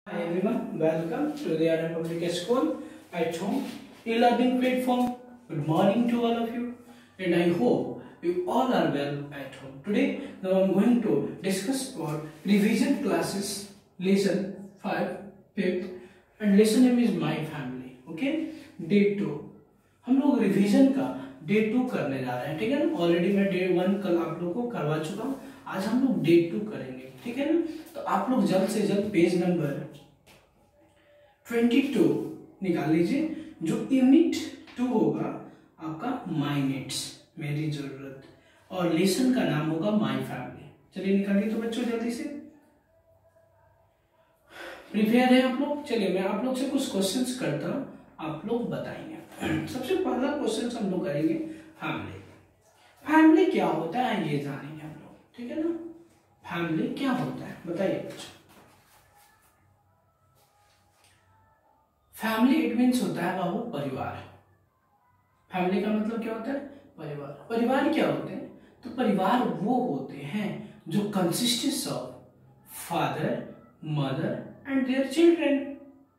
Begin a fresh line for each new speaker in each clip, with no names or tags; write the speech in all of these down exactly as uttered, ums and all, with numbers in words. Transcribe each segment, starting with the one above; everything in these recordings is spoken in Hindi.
Hi everyone, welcome to the R M Public School at home e-learning platform. Good morning to all of you, and I hope you all are well at home. Today, now I'm going to discuss about revision classes, lesson five, fifth, and lesson name is My Family. Okay, day two. हम लोग रिवीजन का डे टू करने जा रहे हैं, ठीक है ना। ऑलरेडी मैं डे वन कल आप लोग को करवा चुका हूँ, आज हम लोग डे टू करेंगे, ठीक है ना। तो आप लोग जल्द से जल्द पेज नंबर ट्वेंटी टू निकाल लीजिए, जो यूनिट टू होगा आपका माई नीड्स, मेरी जरूरत, और लेसन का नाम होगा माई फैमिली। चलिए निकालिए तो बच्चों जल्दी से। प्रिपेयर है आप लोग? चलिए मैं आप लोग से कुछ क्वेश्चंस करता हूँ, आप लोग बताएंगे। सबसे पहला क्वेश्चन हम लोग करेंगे फैमिली। फैमिली क्या होता है ये जानेंगे हम लोग, ठीक है ना। फैमिली क्या होता है बताइए बच्चों। फैमिली इट मीन्स होता है बाबू परिवार। फैमिली का मतलब क्या होता है? परिवार। परिवार क्या होते हैं? तो परिवार वो होते हैं जो consistence of father, mother and their children.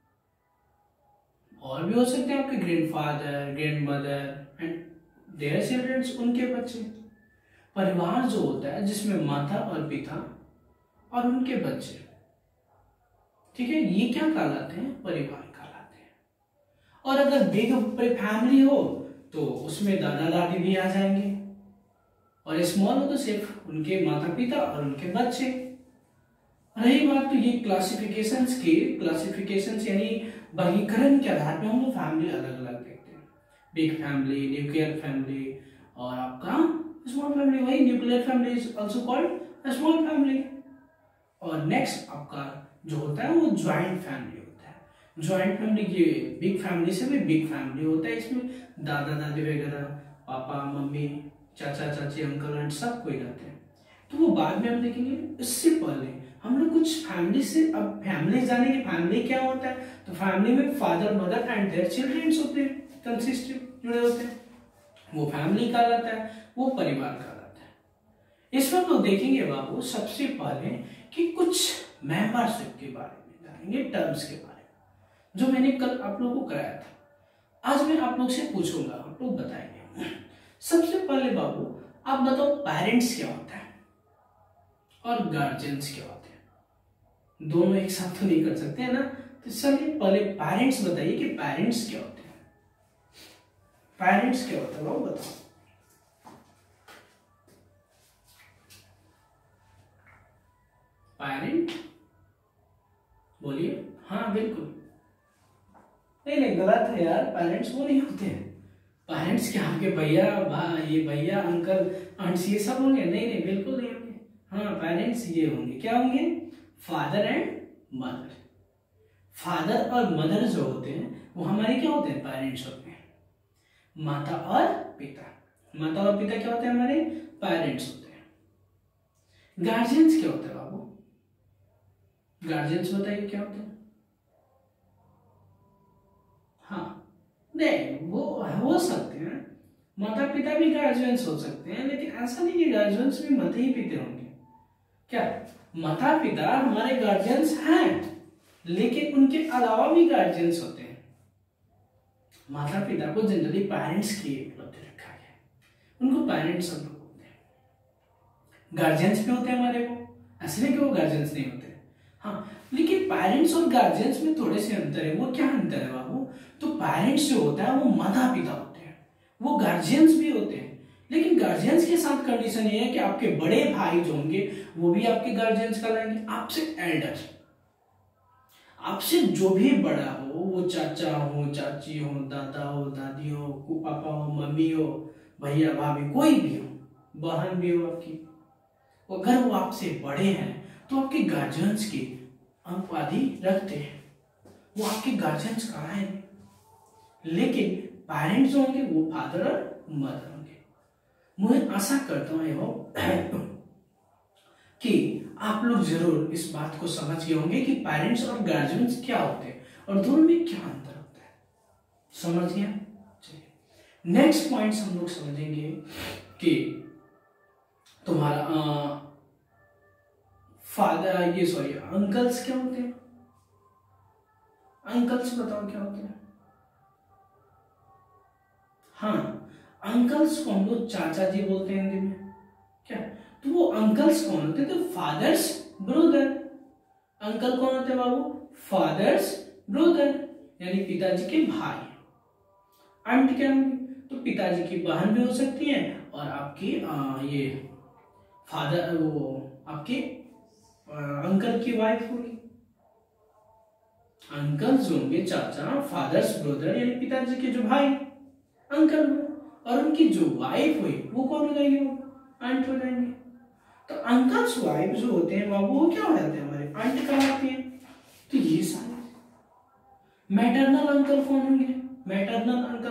और भी हो सकते हैं आपके grandfather, grandmother and their children, उनके बच्चे। परिवार जो होता है जिसमें माता और पिता और उनके बच्चे, ठीक है, ये क्या कहलाते हैं? परिवार कहलाते हैं। और अगर बिग फैमिली हो तो उसमें दादा दादी भी आ जाएंगे, और स्मॉल हो तो सिर्फ उनके माता पिता और उनके बच्चे। रही बात तो ये क्लासिफिकेशंस की, क्लासिफिकेशंस यानी वर्गीकरण के आधार पे हम लोग फैमिली अलग अलग देखते हैं। बिग फैमिली, न्यूक्लियर फैमिली, और आपका स्मॉल फैमिली। वही nuclear family is also called small family. और नेक्स्ट आपका जो होता है वो ज्वाइंट फैमिली होता है। ज्वाइंट फैमिली ये बिग फैमिली से भी बिग फैमिली होता है, इसमें दादा दादी वगैरह, पापा मम्मी, चाचा चाची, अंकल आंट सब कोई रहते हैं। तो वो बाद में हम देखेंगे। इससे पहले हम लोग कुछ फैमिली से, अब फैमिली जानेंगे फैमिली क्या होता है। तो फैमिली में father, mother and their children होते हैं, कंसिस्टेंट जुड़े होते हैं, वो फैमिली कहलाता है, वो परिवार कहलाता है। इसमें हम लोग देखेंगे बाबू सबसे पहले कि कुछ मेंबरशिप के बारे में जानेंगे, टर्म्स के बारे में, जो मैंने कल आप लोगों को कराया था। आज मैं आप लोग से पूछूंगा, आप लोग बताएंगे। सबसे पहले बाबू आप बताओ पेरेंट्स क्या होता है और गार्जियंस क्या होते हैं। दोनों एक साथ तो नहीं कर सकते हैं ना। तो चलिए पहले पेरेंट्स बताइए कि पेरेंट्स क्या होते हैं। पेरेंट्स क्या होता है बाबू बताओ। पेरेंट बोलिए। हाँ बिल्कुल। नहीं नहीं गलत है यार, पेरेंट्स वो नहीं होते हैं। पेरेंट्स क्या आपके भैया, ये भैया, अंकल, आंट्स ये सब होंगे? नहीं नहीं बिल्कुल नहीं होंगे। हाँ पेरेंट्स ये होंगे, क्या होंगे? Father and mother. फादर और मदर जो होते हैं वो हमारे क्या होते हैं? पेरेंट्स होते हैं। माता और पिता, माता और पिता क्या होते हैं? हमारे पेरेंट्स होते हैं। गार्जियंस क्या होते हैं बाबू? गार्जियंस बताइए क्या होते हैं। हाँ नहीं वो हो सकते हैं, माता पिता भी गार्जियंस हो सकते हैं, लेकिन ऐसा नहीं कि गार्जियंस भी माता ही पिता होंगे। क्या माता पिता हमारे गार्जियंस हैं, लेकिन उनके अलावा भी गार्जियंस होते हैं। माता पिता को जनरली पेरेंट्स की उपलब्ध रखा गया है, उनको पेरेंट्स हम लोग बोलते हैं। गार्जियंस भी होते हैं हमारे को, ऐसे नहीं कि वो गार्जियंस नहीं होते। हाँ लेकिन पेरेंट्स और गार्जियंस में थोड़े से अंतर है। वो क्या अंतर है बाबू? तो पेरेंट्स जो होता है वो माता पिता होते हैं, वो गार्जियंस भी होते हैं, लेकिन गार्जियंस के साथ कंडीशन ये है कि आपके बड़े भाई जो होंगे वो भी आपके गार्जियंस कहलाएंगे। आपसे एल्डर, आपसे जो भी बड़ा हो, वो चाचा हो, चाची हो, दादा हो, दादी हो, पापा हो, मम्मी हो, भैया भाभी, कोई भी हो, बहन भी हो आपकी, अगर वो आपसे बड़े हैं तो आपके गार्जियंस की उपाधि रखते हैं, वो आपके गार्जियंस कहलाएंगे। लेकिन पेरेंट्स जो होंगे वो फादर और मदर होंगे। मैं आशा करता हूँ कि आप लोग जरूर इस बात को समझ गए होंगे कि पेरेंट्स और गार्जियंस क्या होते हैं और दोनों में क्या अंतर होता है। समझ गया? चलिए नेक्स्ट पॉइंट्स हम लोग समझेंगे कि तुम्हारा फादर, ये सॉरी अंकल्स क्या होते हैं। अंकल्स बताओ क्या होते हैं? हाँ, अंकल्स को हम लोग चाचा जी बोलते हैं हिंदी में। क्या? तो वो अंकल्स कौन होते हैं? तो फादर्स ब्रदर। अंकल कौन होते हैं बाबू? फादर्स ब्रदर, यानी पिताजी के भाई। आंटी क्या होंगी? तो पिताजी की बहन भी हो सकती है, और आपकी आ, ये फादर वो आपके आ, अंकल की वाइफ होगी। अंकल्स होंगे चाचा, फादर्स ब्रदर यानी पिताजी के जो भाई अंकल हुए, और उनकी जो वाइफ हुई वो कौन हो जाएंगे? वो आंट हो जाएंगे। तो अंकल्स वाइफ जो होते हैं बाबू वो क्या हो जाते हैं? हमारे आंट कहलाती हैं। तो ये सारे मैटरनल अंकल कौन होंगे? मैटरनल अंकल,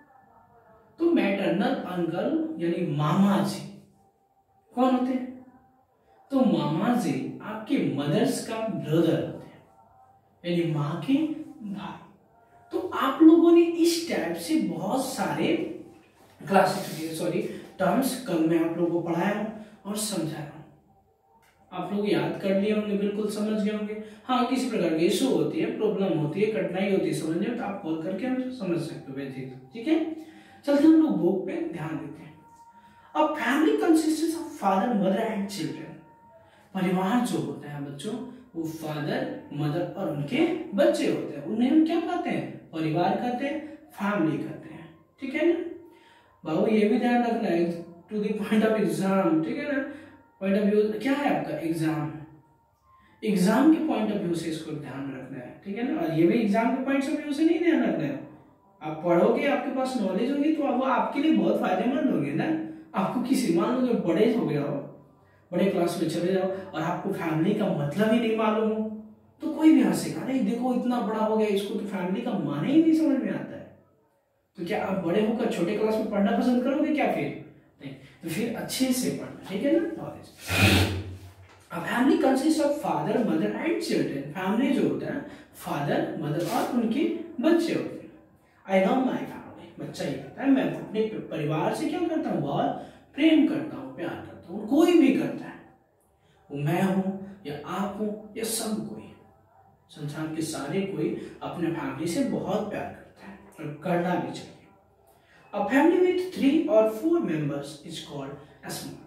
तो मैटरनल अंकल यानी मामा जी कौन होते हैं? तो मामा जी आपके मदर्स का ब्रदर होते हैं, यानी माँ के भाई। तो आप लोगों ने इस टाइप से बहुत सारे क्लासिफिकेशन सॉरी टर्म्स कल मैं आप लोगों को पढ़ाया हूं और समझाया हूं। आप लोग याद कर लिए होंगे, बिल्कुल समझ गए होंगे। हाँ, किसी प्रकार की इशू होती है, प्रॉब्लम होती है, कठिनाई होती है समझने में, तो आप कॉल करके हम समझ सकते हो वे चीज। ठीक है, चलते हम लोग बुक पे ध्यान देते हैं। अब family consistence of father, mother and children. परिवार जो होता है बच्चों, वो फादर, मदर और उनके बच्चे होते हैं। उन्हें हम क्या कहते हैं? परिवार कहते हैं, फैमिली कहते हैं। ठीक है ना बाबू, ये भी ध्यान रखना है to the point of exam. ठीक है ना, पॉइंट ऑफ व्यू क्या है आपका? एग्जाम। एग्जाम के पॉइंट ऑफ व्यू से इसको ध्यान में रखना है। ठीक है ना, और ये भी एग्जाम के पॉइंट ऑफ व्यू से नहीं ध्यान रखना है। आप पढ़ोगे, आपके पास नॉलेज होगी, तो वो आपके लिए बहुत फायदेमंद होगी ना। आपको किसी मान लो जो बड़े हो गया हो, बड़े क्लास में चले जाओ, और आपको फैमिली का मतलब ही नहीं मालूम हो, तो कोई भी हंसेगा, नहीं देखो इतना बड़ा हो गया, इसको तो फैमिली का माने ही नहीं समझ में आता है। तो क्या आप बड़े होकर छोटे क्लास में पढ़ना पसंद करोगे क्या? फिर नहीं, तो फिर अच्छे से पढ़ना। ठीक है ना, नॉलेज। अब family consist of father, mother and children. Family जो होता है फादर, मदर और उनके बच्चे होते हैं। आई लव माई फैमिली, बच्चा ये कहता है मैं अपने परिवार से क्या करता हूँ? बहुत प्रेम करता हूँ, प्यार करता हूँ। कोई भी करता है, वो मैं हूं या आप हो या सब कोई, संसार के सारे कोई अपने फैमिली से बहुत प्यार करता है, और करना भी चाहिए। A family with three or four members is called a small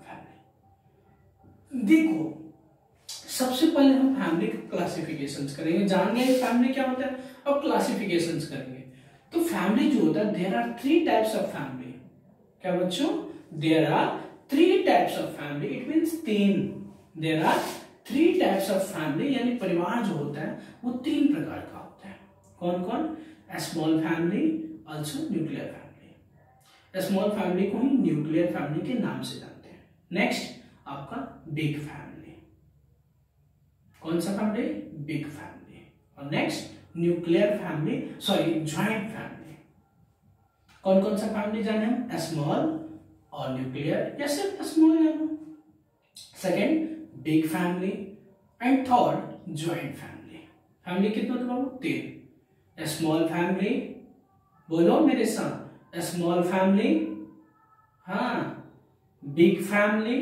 family. देखो, सबसे पहले हम फैमिली क्लासिफिकेशंस करेंगे, जान गए फैमिली क्या होता है, अब क्लासिफिकेशंस करेंगे। तो फैमिली जो होता है, there are three types of family. क्या बच्चों? There are three types of family. It means तीन। There are three types of family, यानी परिवार जो होता है वो तीन प्रकार का होता है। कौन कौन? A small family, also nuclear family. Small family को ही न्यूक्लियर फैमिली के नाम से जानते हैं। नेक्स्ट आपका बिग फैमिली। कौन सा फैमिली? Big family. और next nuclear family, sorry joint family. कौन कौन सा फैमिली जाने हम? स्मॉल और न्यूक्लियर, या सिर्फ स्मॉल जानो। Second big family, and third joint family. Family कितना तो बाबू? तीन। स्मॉल फैमिली, बोलो मेरे साथ, स्मॉल फैमिली, हाँ, बिग फैमिली,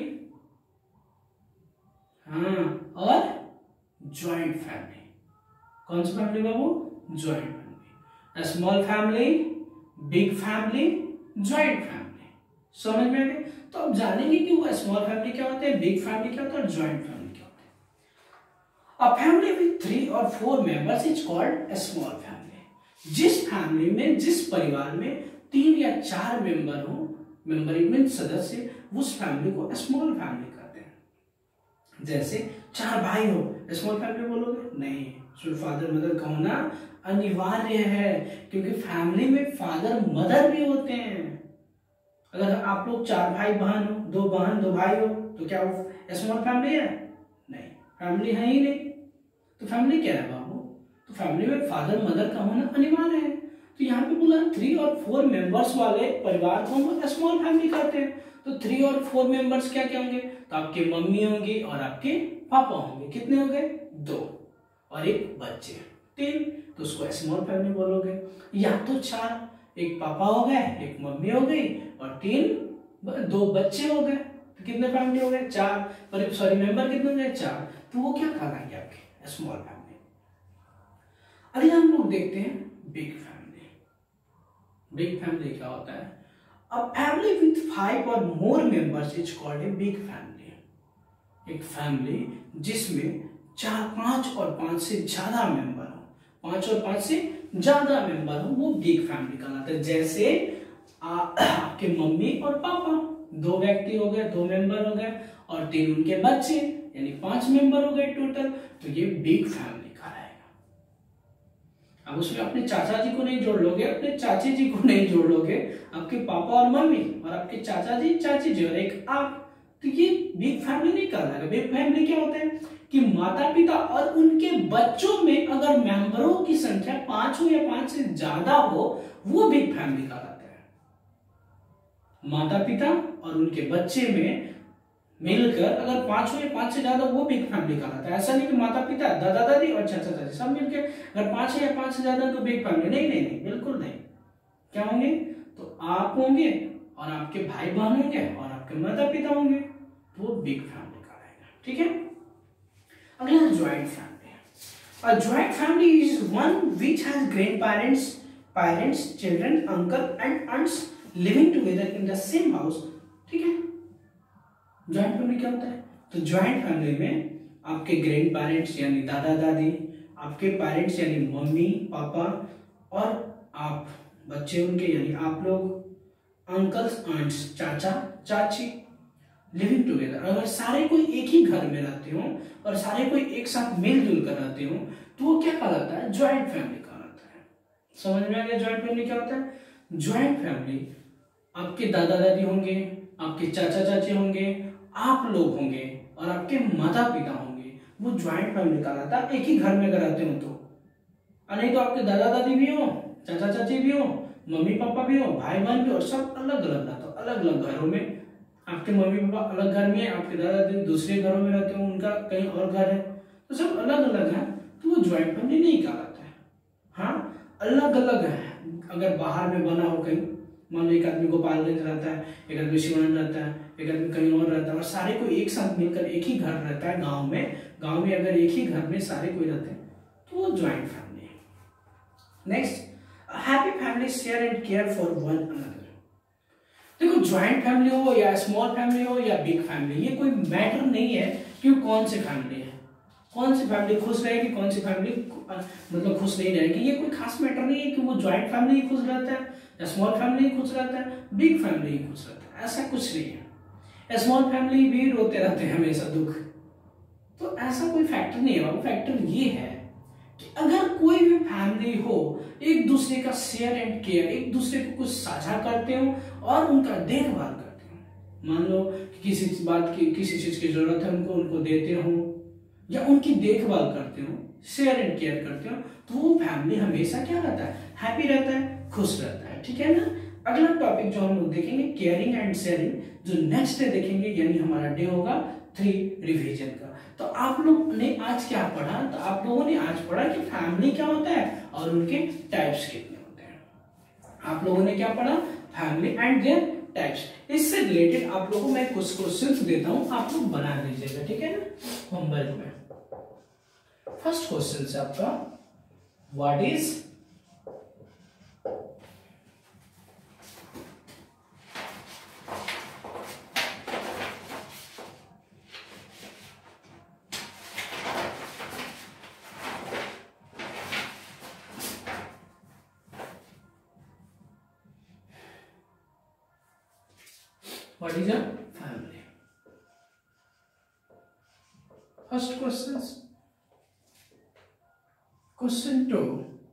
हाँ, और ज्वाइंट फैमिली। कौन सी फैमिली बाबू? Joint family. Small family, big family, joint family. समझ में आ गया? तो अब जानेंगे कि वो स्मॉल फैमिली क्या होता है, बिग फैमिली क्या होता है, और ज्वाइंट फैमिली क्या होता है। अ फैमिली विथ थ्री और four members is called a small family. जिस फैमिली में, जिस परिवार में तीन या चार मेंबर हो, मेंबर इट मीन सदस्य, उस फैमिली को स्मॉल फैमिली कहते हैं। जैसे चार भाई हो, स्मॉल फैमिली बोलोगे? नहीं, सिर्फ फादर मदर का होना अनिवार्य है, क्योंकि फैमिली में फादर मदर भी होते हैं। अगर आप लोग चार भाई बहन हो, दो बहन दो भाई हो, तो क्या वो स्मॉल फैमिली है? नहीं, फैमिली है ही नहीं। तो फैमिली क्या है बाबू? तो फैमिली में फादर मदर का होना अनिवार्य है। तो यहाँ पे बोला थ्री और फोर मेंबर्स वाले परिवार को हम स्मॉल फैमिली कहते हैं। तो थ्री और फोर मेंबर्स क्या क्या होंगे? तो आपके मम्मी होंगी और आपके पापा होंगे। कितने हो गए? दो, और एक बच्चे, तीन। तो उसको स्मॉल फैमिली बोलोगे। या तो चार, एक पापा हो गए, एक मम्मी हो गई, और तीन दो बच्चे हो गए। तो कितने फैमिली हो गए? चार। पर सॉरी मेंबर कितने हो गए? चार। तो वो क्या कहलाएंगे? आपके स्मॉल फैमिली। अगर हम लोग देखते हैं बिग फैमिली। बिग फैमिली क्या होता है? अ फैमिली विथ फाइव और more members is called a big family. एक फैमिली जिसमें चार पांच और पांच से ज्यादा मेंबर हो, पांच और पांच से ज्यादा मेंबर हो, वो बिग फैमिली कहलाता है। जैसे आ, आपके मम्मी और पापा, दो व्यक्ति हो गए, दो मेंबर हो गए, और तीन उनके बच्चे, यानी पांच मेंबर हो गए टोटल, तो ये बिग फैमिली कहलाएगा। अब उसमें अपने चाचा जी को नहीं जोड़ लोगे, अपने चाची जी को नहीं जोड़ लोगे, आपके पापा और मम्मी और आपके चाचा जी, चाची जी और एक आप, तो ये बिग फैमिली नहीं कहलाएगा। बिग फैमिली क्या होता है कि माता पिता और उनके बच्चों में अगर मेंबरों की संख्या पांच हो या पांच से ज्यादा हो, वो बिग फैमिली कहलाता है। माता पिता और उनके बच्चे में मिलकर अगर पांच हो या पांच से ज्यादा, वो बिग फैमिली कहलाता है। ऐसा नहीं कि माता पिता, दादा दादी और चाचा चाची सब मिलकर अगर पांच है या पांच से ज्यादा तो बिग फैमिली नहीं, नहीं नहीं बिल्कुल नहीं। क्या होंगे? तो आप होंगे और आपके भाई बहन होंगे और आपके माता पिता होंगे, तो वो बिग फैमिली कहलाएगा। ठीक है, अगला joint family. A joint family is one which has grandparents, parents, children, uncle and aunts living together in the same house. ठीक है, ज्वाइंट फैमिली क्या होता है? तो ज्वाइंट फैमिली में आपके ग्रैंड पेरेंट्स यानी दादा दादी, आपके पेरेंट्स यानी मम्मी पापा, और आप बच्चे उनके यानी आप लोग, अंकल्स आंट्स चाचा चाची, लिविंग टुगेदर। अगर सारे कोई एक ही घर में रहते हो और सारे कोई एक साथ मिलजुल कर रहते हो, तो वो क्या कहलाता है? ज्वाइंट फैमिली कहलाता है। समझ में आ गया ज्वाइंट फैमिली क्या होता है? ज्वाइंट फैमिली आपके दादा दादी होंगे, आपके चाचा चाची होंगे, आप लोग होंगे और आपके माता पिता होंगे, वो ज्वाइंट फैमिली कहलाता है। एक ही घर में अगर रहते हो तो, नहीं तो आपके दादा दादी भी हो, चाचा चाची भी हो, मम्मी पापा भी हो, भाई बहन भी हो, और सब अलग अलग रहते हो, अलग अलग घरों में। आपके मम्मी पापा अलग घर में, आपके दादा दादी दूसरे घरों में रहते हो, उनका कहीं और घर है, तो सब अलग अलग है, तो वो ज्वाइंट फैमिली नहीं कहलाता है। हाँ, अलग अलग है। अगर बाहर में बना हो कहीं, मान लो एक आदमी गोपालगंज रहता है, एक आदमी सिवान रहता है, एक आदमी कहीं और रहता है, और सारे कोई एक साथ मिलकर एक ही घर रहता है गांव में, गांव में अगर एक ही घर में सारे कोई रहते हैं, तो वो ज्वाइंट फैमिली है। Next, happy family share and care for one another. देखो, ज्वाइंट फैमिली हो या स्मॉल फैमिली हो या बिग फैमिली, ये कोई मैटर नहीं है कि कौन सी फैमिली है, कौन सी फैमिली खुश रहेगी, कौन सी फैमिली मतलब खुश नहीं रहेगी, ये कोई खास मैटर नहीं है कि वो ज्वाइंट फैमिली ही खुश रहता है या स्मॉल फैमिली ही खुश रहता है, बिग फैमिली ही खुश रहता है, ऐसा कुछ नहीं है। स्मॉल फैमिली भी रोते रहते हैं हमेशा दुख, तो ऐसा कोई फैक्टर नहीं है बाबू। फैक्टर ये है कि अगर कोई भी फैमिली हो, एक दूसरे का शेयर एंड केयर, एक दूसरे को कुछ साझा करते हो और उनका देखभाल करते हो। मान लो कि किसी बात की, किसी चीज की जरूरत है उनको, उनको देते हो या उनकी देखभाल करते हो, शेयर एंड केयर करते हो, तो वो फैमिली हमेशा क्या रहता है? हैप्पी रहता है, खुश रहता है। ठीक है ना। अगला टॉपिक जो हम लोग देखेंगे केयरिंग एंड शेयरिंग, जो नेक्स्ट डे देखेंगे, यानी हमारा डे होगा थ्री रिवीजन का। तो आप लोग ने आज क्या पढ़ा? तो आप लोगों ने आज पढ़ा कि फैमिली क्या होता है और उनके टाइप्स कितने होते हैं। आप लोगों ने क्या पढ़ा? Family and their types. इससे रिलेटेड आप लोगों को मैं कुछ क्वेश्चंस देता हूं, आप लोग बना लीजिएगा। ठीक है ना, होमवर्क में। फर्स्ट क्वेश्चन है आपका, what is What is a family? First questions. Question two.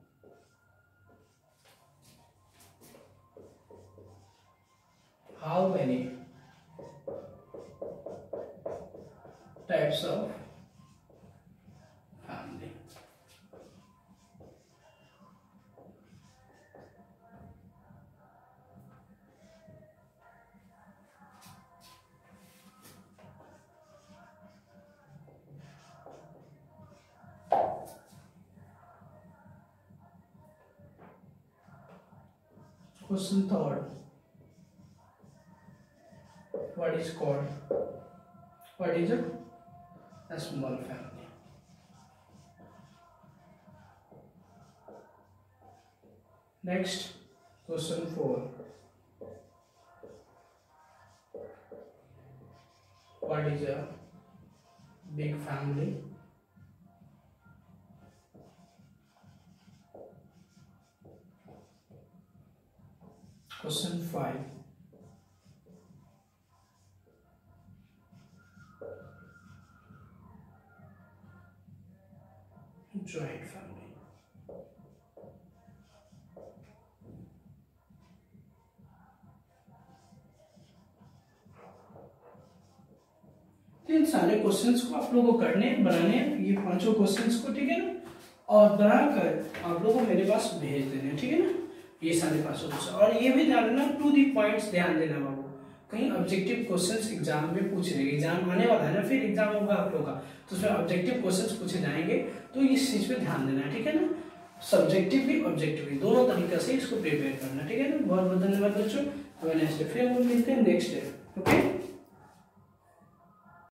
How many types of family? Question third. What is called? What is a, a small family? Next question four, what is a big family? Question five, joint family. इन सारे क्वेश्चंस को आप लोगों को करने बनाने हैं, ये पांचों क्वेश्चंस को, ठीक है ना, और बनाकर आप लोगों को मेरे पास भेज देने, ठीक है ना, ये सारे पांचों क्वेश्चन। और ये भी ध्यान देना, टू दी पॉइंट्स ध्यान देना बाबू, कहीं ऑब्जेक्टिव क्वेश्चंस एग्जाम में पूछ रहे, एग्जाम आने वाला है ना, फिर एग्जाम होगा आप लोग का, तो उसमें ऑब्जेक्टिव क्वेश्चंस पूछे जाएंगे, तो इस चीज पे ध्यान देना, ठीक है ना, सब्जेक्टिव भी ऑब्जेक्टिव भी दोनों तरीके से इसको प्रिपेयर करना, ठीक है ना। बहुत बहुत धन्यवाद बच्चों, हमें नेक्स्ट डे फिर मिलते हैं नेक्स्ट डे, ओके।